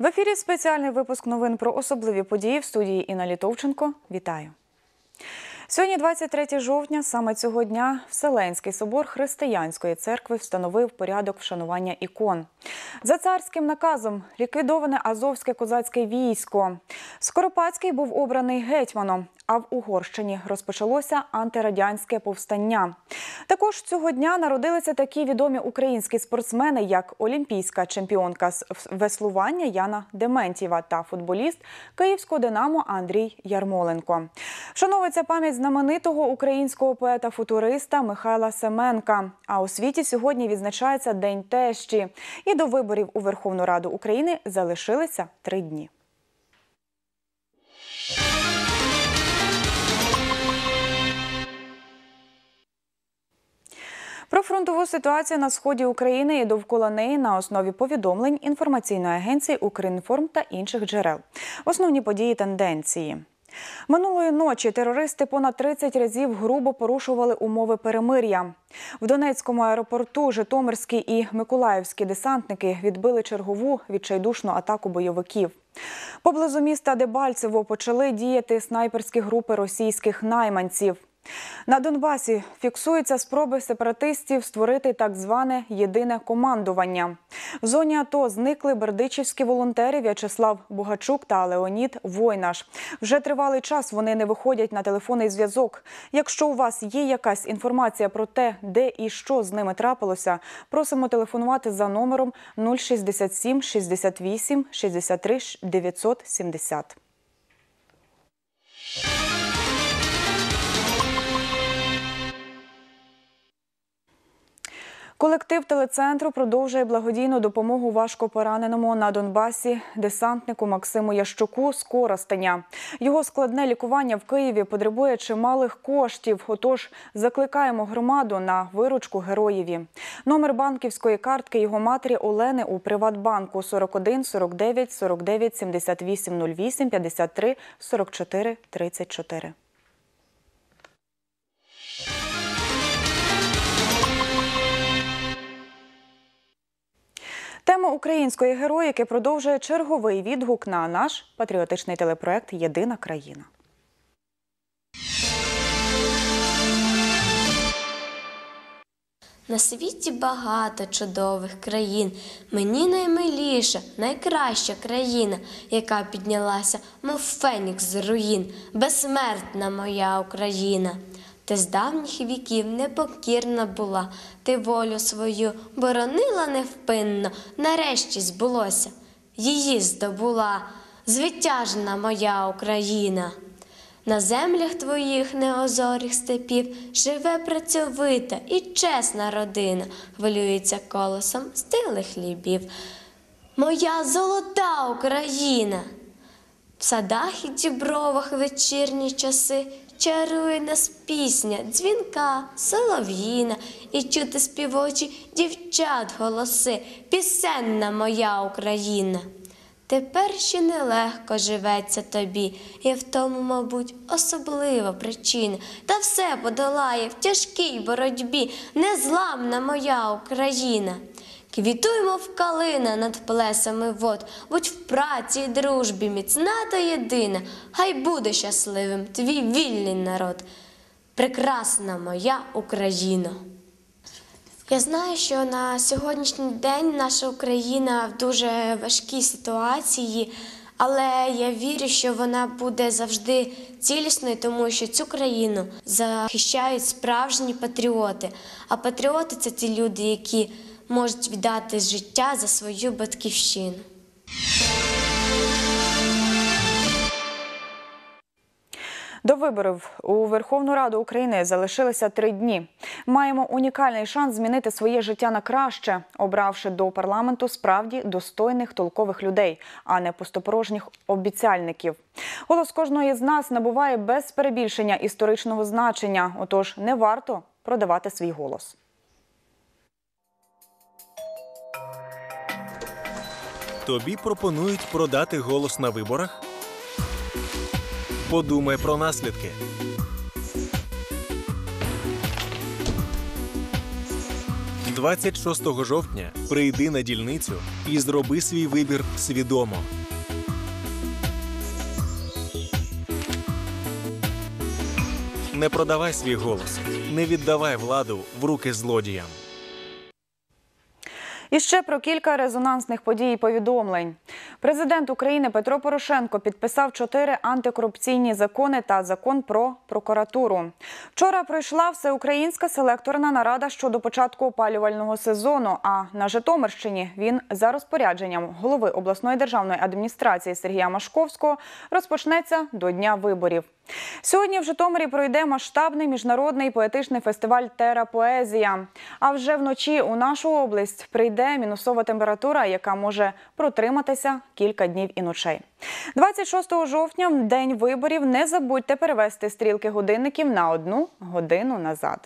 В ефірі спеціальний випуск новин про особливі події в студії Інна Літовченко. Вітаю! Сьогодні 23 жовтня, саме цього дня Вселенський собор Християнської церкви встановив порядок вшанування ікон. За царським наказом ліквідоване Азовське козацьке військо. Скоропадський був обраний гетьманом, а в Угорщині розпочалося антирадянське повстання. Також цього дня народилися такі відомі українські спортсмени, як олімпійська чемпіонка з веслування Яна Дементьєва та футболіст київського «Динамо» Андрій Ярмоленко. Вшановується пам'ять знаменитого українського поета-футуриста Михайла Семенка. А у світі сьогодні відзначається День тещі. І до виборів у Верховну Раду України залишилися 3 дні. Про фронтову ситуацію на сході України і довкола неї на основі повідомлень інформаційної агенції «Укрінформ» та інших джерел. Основні події, тенденції. Минулої ночі терористи понад 30 разів грубо порушували умови перемир'я. В Донецькому аеропорту житомирські і миколаївські десантники відбили чергову відчайдушну атаку бойовиків. Поблизу міста Дебальцево почали діяти снайперські групи російських найманців. На Донбасі фіксуються спроби сепаратистів створити так зване «єдине командування». В зоні АТО зникли бердичівські волонтери В'ячеслав Бугачук та Леонід Войнаш. Вже тривалий час вони не виходять на телефонний зв'язок. Якщо у вас є якась інформація про те, де і що з ними трапилося, просимо телефонувати за номером 067 68 63 970. Колектив телецентру продовжує благодійну допомогу важкопораненому на Донбасі десантнику Максиму Ящуку з Коростеня. Його складне лікування в Києві потребує чималих коштів, отож закликаємо громаду на виручку героєві. Номер банківської картки його матері Олени у Приватбанку 41 49 49 78 08 53 44 34. Тема української героїки продовжує черговий відгук на наш патріотичний телепроект «Єдина країна». На світі багато чудових країн. Мені наймиліша, найкраща країна, яка піднялася, мов фенікс з руїн. Безсмертна моя Україна. Ти з давніх віків непокірна була, ти волю свою боронила невпинно, нарешті збулося, її здобула, звитяжна моя Україна. На землях твоїх неозорих степів живе працьовита і чесна родина, хвилюється колосом стиглих хлібів. Моя золота Україна! В садах і дібровах вечірні часи чарує нас пісня, дзвінка, солов'їна, і чути співочі дівчат голоси, пісенна моя Україна. Тепер ще нелегко живеться тобі, і в тому, мабуть, особлива причина. Та все подолає в тяжкій боротьбі незламна моя Україна. Квітуй, мов калина над плесами вод, будь в праці й дружбі міцна та єдина, хай буде щасливим твій вільний народ, прекрасна моя Україна. Я знаю, що на сьогоднішній день наша Україна в дуже важкій ситуації, але я вірю, що вона буде завжди цілісною, тому що цю країну захищають справжні патріоти. А патріоти – це ті люди, які можуть віддати життя за свою батьківщину. До виборів у Верховну Раду України залишилися 3 дні. Маємо унікальний шанс змінити своє життя на краще, обравши до парламенту справді достойних, толкових людей, а не пустопорожніх обіцяльників. Голос кожного з нас набуває без перебільшення історичного значення, отож не варто продавати свій голос. Тобі пропонують продати голос на виборах? Подумай про наслідки. 26 жовтня прийди на дільницю і зроби свій вибір свідомо. Не продавай свій голос, не віддавай владу в руки злодіям. І ще про кілька резонансних подій і повідомлень. Президент України Петро Порошенко підписав 4 антикорупційні закони та закон про прокуратуру. Вчора пройшла всеукраїнська селекторна нарада щодо початку опалювального сезону, а на Житомирщині він за розпорядженням голови обласної державної адміністрації Сергія Машковського розпочнеться до дня виборів. Сьогодні в Житомирі пройде масштабний міжнародний поетичний фестиваль «Терапоезія». А вже вночі у нашу область прийде мінусова температура, яка може протриматися кілька днів і ночей. 26 жовтня, в день виборів, не забудьте перевести стрілки годинників на 1 годину назад.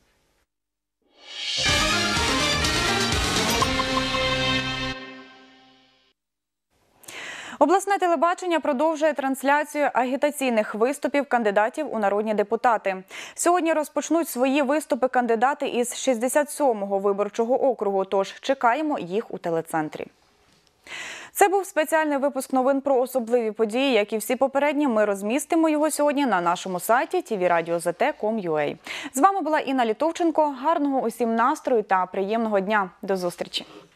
Обласне телебачення продовжує трансляцію агітаційних виступів кандидатів у народні депутати. Сьогодні розпочнуть свої виступи кандидати із 67-го виборчого округу, тож чекаємо їх у телецентрі. Це був спеціальний випуск новин про особливі події. Як і всі попередні, ми розмістимо його сьогодні на нашому сайті tvradio.zt.com.ua. З вами була Інна Літовченко. Гарного усім настрою та приємного дня. До зустрічі!